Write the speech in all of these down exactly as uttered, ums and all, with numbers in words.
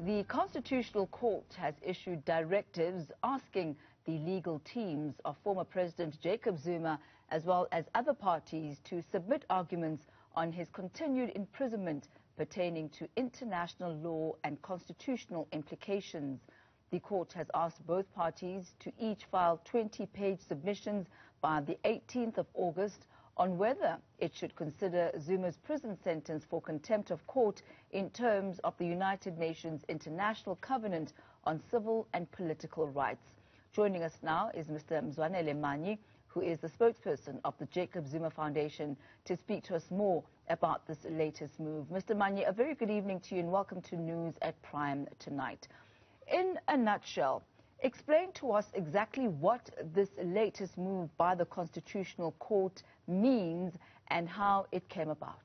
The Constitutional Court has issued directives asking the legal teams of former President Jacob Zuma as well as other parties to submit arguments on his continued imprisonment pertaining to international law and constitutional implications. The court has asked both parties to each file twenty page submissions by the eighteenth of August on whether it should consider Zuma's prison sentence for contempt of court in terms of the United Nations International Covenant on Civil and Political Rights. Joining us now is Mister Mzwanele Manyi, who is the spokesperson of the Jacob Zuma Foundation, to speak to us more about this latest move. Mister Manyi, a very good evening to you and welcome to News at Prime tonight. In a nutshell, explain to us exactly what this latest move by the Constitutional Court means and how it came about.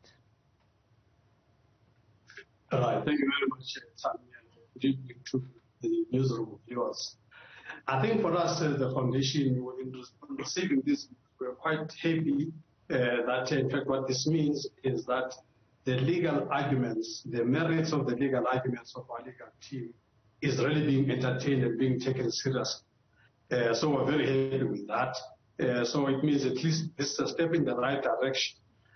All right, thank you very much, Tammy, and good evening to the newsroom viewers. I think for us, uh, the foundation, in receiving this, we're quite happy uh, that, in fact, what this means is that the legal arguments, the merits of the legal arguments of our legal team is really being entertained and being taken seriously. Uh, so we're very happy with that. Uh, so it means at least this is a step in the right direction.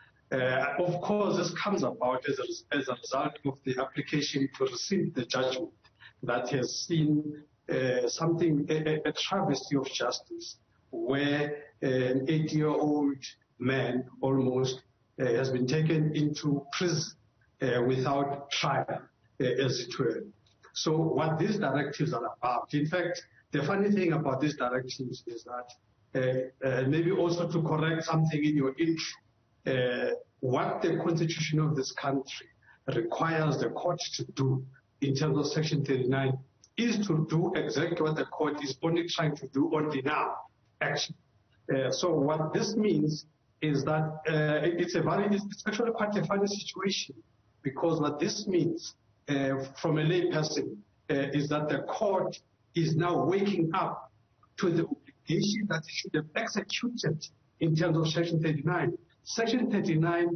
Uh, of course, this comes about as a, as a result of the application to receive the judgment that has seen uh, something, a, a travesty of justice, where an eighty-year-old man almost uh, has been taken into prison uh, without trial, uh, as it were. So what these directives are about, in fact, the funny thing about these directives is that uh, uh, maybe also to correct something in your intro, uh, what the constitution of this country requires the court to do in terms of Section thirty-nine is to do exactly what the court is only trying to do only now, actually. Uh, so what this means is that uh, it's a very, it's actually quite a funny situation, because what this means Uh, from a lay person uh, is that the court is now waking up to the obligation that it should have executed in terms of Section thirty-nine. Section thirty-nine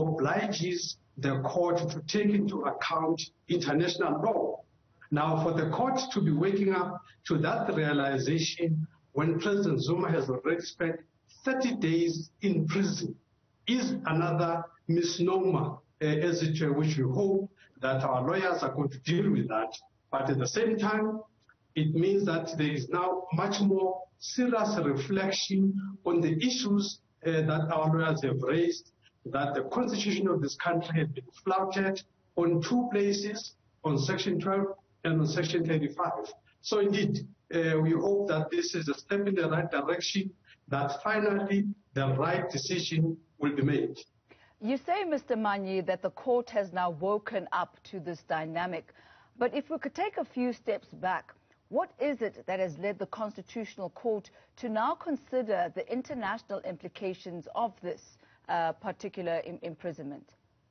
obliges the court to take into account international law. Now, for the court to be waking up to that realization when President Zuma has already spent thirty days in prison is another misnomer, uh, as it were, which we hope that our lawyers are going to deal with that. But at the same time, it means that there is now much more serious reflection on the issues uh, that our lawyers have raised, that the constitution of this country has been flouted on two places, on Section twelve and on Section thirty-five. So indeed, uh, we hope that this is a step in the right direction, that finally the right decision will be made. You say, Mister Manyi, that the court has now woken up to this dynamic. But if we could take a few steps back, what is it that has led the Constitutional Court to now consider the international implications of this uh, particular im imprisonment?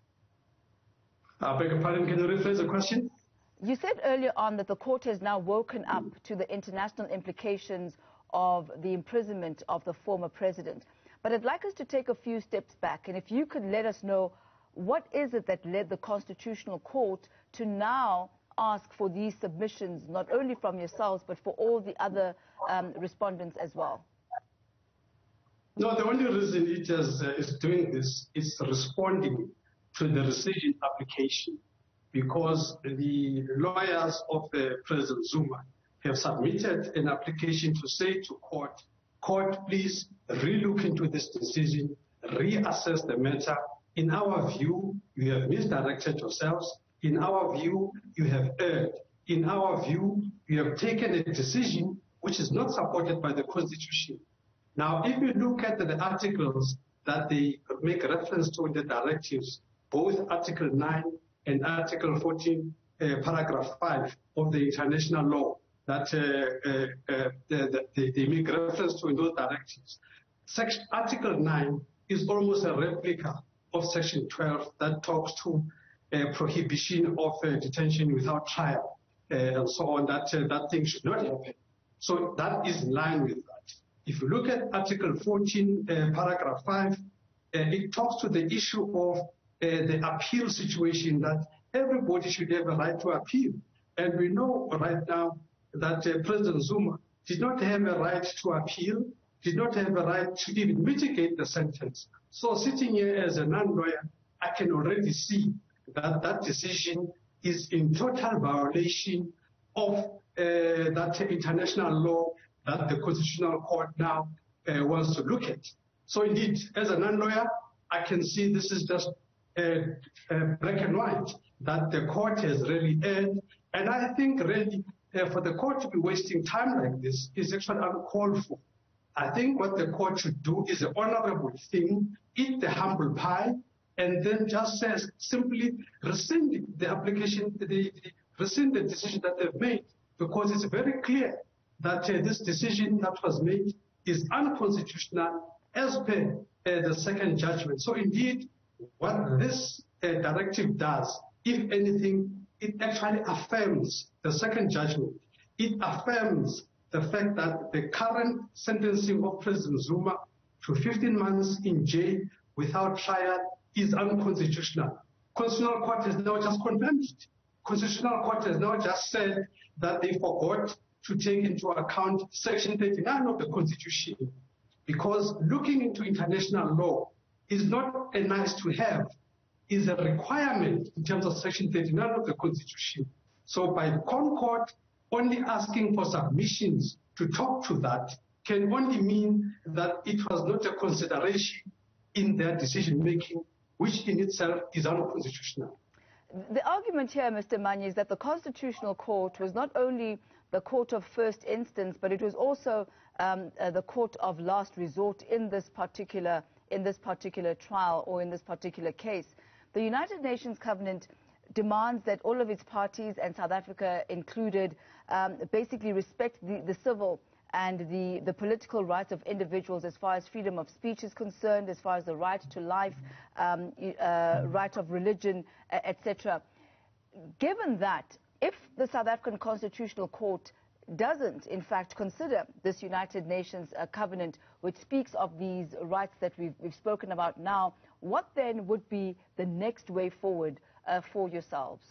I beg your pardon, can you rephrase the question? You said earlier on that the court has now woken up to the international implications of the imprisonment of the former president. But I'd like us to take a few steps back, and if you could let us know, what is it that led the Constitutional Court to now ask for these submissions, not only from yourselves, but for all the other um, respondents as well? No, the only reason it is, uh, is doing this is responding to the rescission application, because the lawyers of uh, President Zuma have submitted an application to say to court, Court, please relook into this decision, reassess the matter. In our view, you have misdirected yourselves. In our view, you have erred. In our view, you have taken a decision which is not supported by the Constitution. Now, if you look at the articles that they make reference to in the directives, both Article nine and Article fourteen, uh, Paragraph five of the international law, that uh, uh, uh, the, the, they make reference to in those directives. Section, Article nine is almost a replica of Section twelve that talks to uh, prohibition of uh, detention without trial uh, and so on, that uh, that thing should not happen. So that is in line with that. If you look at Article fourteen, uh, Paragraph five, uh, it talks to the issue of uh, the appeal situation, that everybody should have a right to appeal. And we know right now that uh, President Zuma did not have a right to appeal, did not have a right to even mitigate the sentence. So sitting here as a non-lawyer, I can already see that that decision is in total violation of uh, that international law that the Constitutional Court now uh, wants to look at. So indeed, as a non-lawyer, I can see this is just uh, uh, black and white, that the court has really erred. And I think really uh, for the court to be wasting time like this is actually uncalled for. I think what the court should do is an honorable thing, eat the humble pie, and then just says simply rescind the application, the, the, rescind the decision that they've made, because it's very clear that uh, this decision that was made is unconstitutional as per uh, the second judgment. So indeed, what this uh, directive does, if anything, it actually affirms the second judgment. It affirms the fact that the current sentencing of President Zuma to fifteen months in jail without trial is unconstitutional. Constitutional Court has now just confirmed it. Constitutional Court has now just said that they forgot to take into account Section thirty-nine of the Constitution, because looking into international law is not a nice to have, is a requirement in terms of Section thirty-nine of the Constitution. So by Concourt only asking for submissions to talk to that can only mean that it was not a consideration in their decision-making, which in itself is unconstitutional. The argument here, Mister Manyi, is that the Constitutional Court was not only the court of first instance, but it was also um, uh, the court of last resort in this particular in this particular trial or in this particular case. The United Nations Covenant demands that all of its parties, and South Africa included, um, basically respect the, the civil and the, the political rights of individuals as far as freedom of speech is concerned, as far as the right to life, um, uh, right of religion, et cetera. Given that, if the South African Constitutional Court doesn't, in fact, consider this United Nations uh, covenant, which speaks of these rights that we've, we've spoken about now, what then would be the next way forward uh, for yourselves?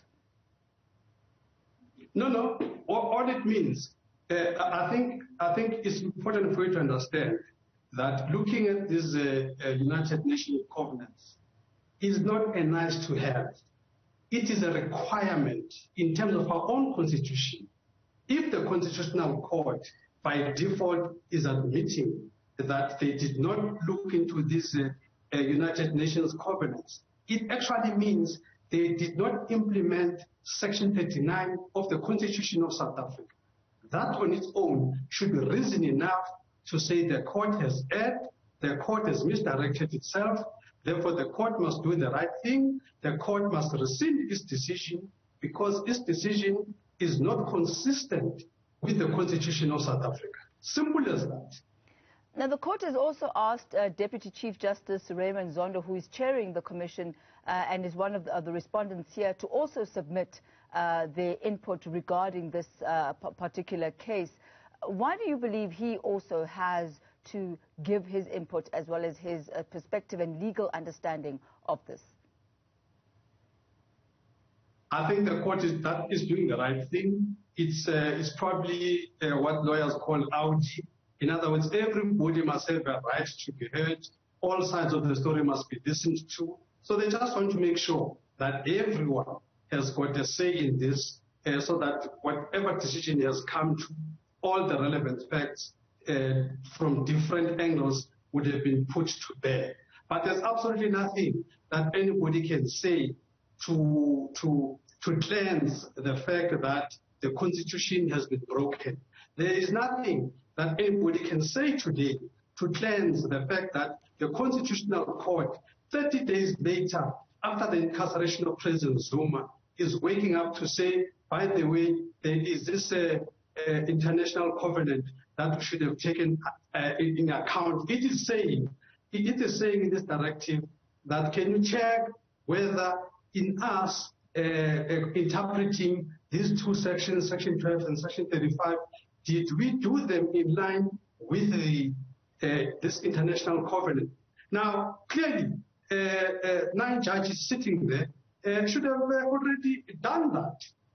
No, no. All, all it means, uh, I think, I think it's important for you to understand that looking at these uh, uh, United Nations covenants is not a nice to have. It is a requirement in terms of our own constitution. If the Constitutional Court, by default, is admitting that they did not look into these uh, uh, United Nations covenants, it actually means they did not implement Section thirty-nine of the Constitution of South Africa. That on its own should be reason enough to say the court has erred, the court has misdirected itself, therefore the court must do the right thing, the court must rescind its decision because its decision is not consistent with the Constitution of South Africa. Simple as that. Now, the court has also asked uh, Deputy Chief Justice Raymond Zondo, who is chairing the commission uh, and is one of the, of the respondents here, to also submit uh, their input regarding this uh, particular case. Why do you believe he also has to give his input as well as his uh, perspective and legal understanding of this? I think the court is, that is doing the right thing. It's, uh, it's probably uh, what lawyers call Audi. In other words, everybody must have a right to be heard. All sides of the story must be listened to. So they just want to make sure that everyone has got a say in this, uh, so that whatever decision has come to, all the relevant facts uh, from different angles would have been put to bear. But there's absolutely nothing that anybody can say to, to, to cleanse the fact that the Constitution has been broken. There is nothing that anybody can say today to cleanse the fact that the Constitutional Court, thirty days later, after the incarceration of President Zuma, is waking up to say, by the way, there is this uh, uh, international covenant that we should have taken uh, in account. It is saying, it is saying in this directive that can you check whether in us uh, uh, interpreting these two sections, Section twelve and Section thirty-five, did we do them in line with the, uh, this international covenant? Now, clearly, uh, uh, nine judges sitting there uh, should have uh, already done that.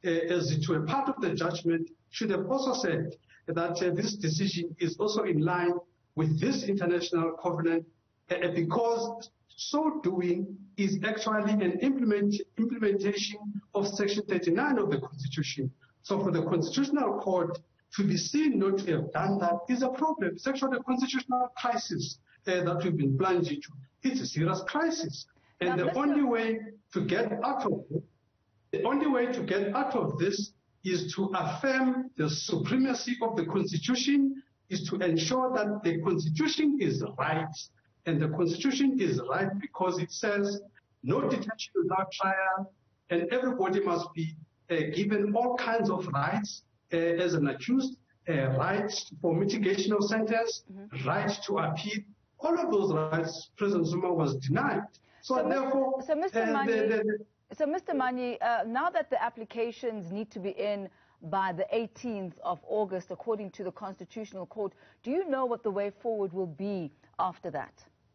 uh, as it were, part of the judgment should have also said that uh, this decision is also in line with this international covenant, uh, because so doing is actually an implement, implementation of Section thirty-nine of the Constitution. So for the Constitutional Court to be seen not to have done that is a problem. It's actually a constitutional crisis uh, that we've been plunged into. It's a serious crisis. And now, the Mister only way to get out of it, the only way to get out of this is to affirm the supremacy of the Constitution, is to ensure that the Constitution is right. And the Constitution is right because it says no detention without trial, and everybody must be uh, given all kinds of rights uh, as an accused, uh, rights for mitigation of sentence, mm-hmm. right to appeal. All of those rights, President Zuma was denied. So, so therefore, so Mister Uh, Manyi, the, the, the, so Mister Manyi, uh, now that the applications need to be in by the eighteenth of August, according to the Constitutional Court, do you know what the way forward will be after that?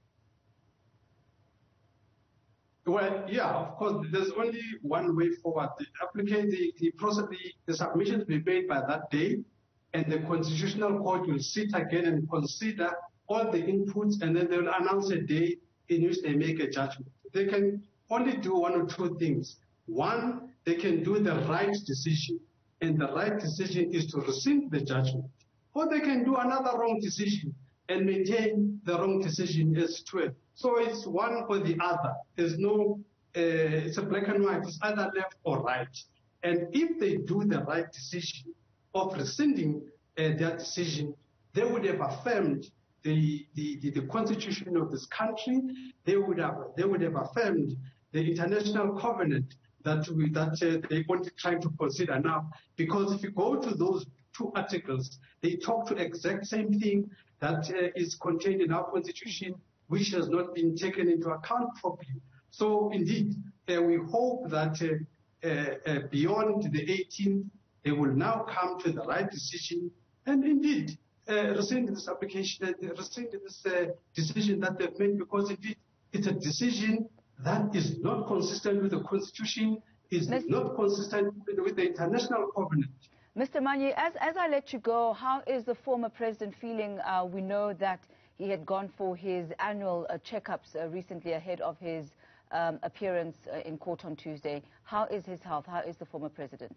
Well, yeah, of course, there's only one way forward. The applicant, the, the, process, the, the submissions will be made by that day, and the Constitutional Court will sit again and consider all the inputs, and then they will announce a day in which they make a judgment. They can only do one or two things. One, they can do the right decision, and the right decision is to rescind the judgment. Or they can do another wrong decision and maintain the wrong decision as well. So it's one or the other. There's no, uh, it's a black and white, it's either left or right. And if they do the right decision of rescinding uh, their decision, they would have affirmed the, the, the, the constitution of this country. They would have, they would have affirmed the international covenant that, we, that uh, they want trying to consider now. Because if you go to those two articles, they talk to the exact same thing that uh, is contained in our constitution, which has not been taken into account properly. So indeed, uh, we hope that uh, uh, uh, beyond the eighteenth, they will now come to the right decision and indeed uh, rescind this application, uh, rescind this uh, decision that they've made, because indeed it's a decision that is not consistent with the Constitution, is Mister not consistent with, with the international covenant. Mister Manyi, as, as I let you go, how is the former president feeling? Uh, we know that he had gone for his annual uh, checkups uh, recently ahead of his um, appearance uh, in court on Tuesday. How is his health? How is the former president?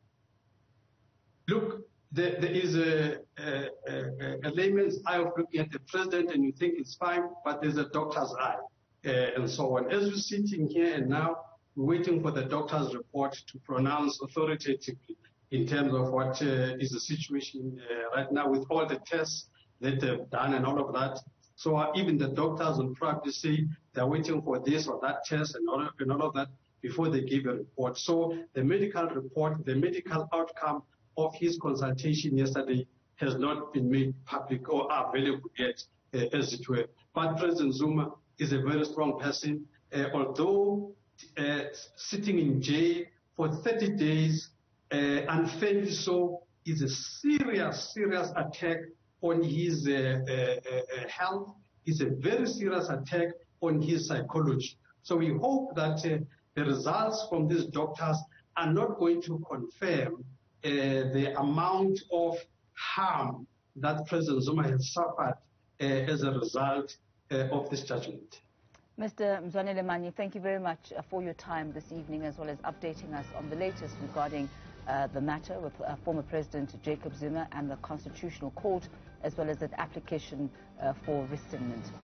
Look, there, there is a, a, a, a layman's eye of looking at the president and you think it's fine, but there's a doctor's eye uh, and so on. As we're sitting here and now, we're waiting for the doctor's report to pronounce authoritatively in terms of what uh, is the situation uh, right now with all the tests that they've done and all of that. So uh, even the doctors will probably say they're waiting for this or that test and all, of, and all of that before they give a report. So the medical report, the medical outcome of his consultation yesterday has not been made public or available yet, uh, as it were. But President Zuma is a very strong person. Uh, although uh, sitting in jail for thirty days, Uh, unfairly so, is a serious, serious attack on his uh, uh, uh, health. It's a very serious attack on his psychology. So we hope that uh, the results from these doctors are not going to confirm uh, the amount of harm that President Zuma has suffered uh, as a result uh, of this judgment. Mister Mzwanele Manyi, thank you very much uh, for your time this evening, as well as updating us on the latest regarding uh, the matter with uh, former President Jacob Zuma and the Constitutional Court, as well as an application uh, for rescindment.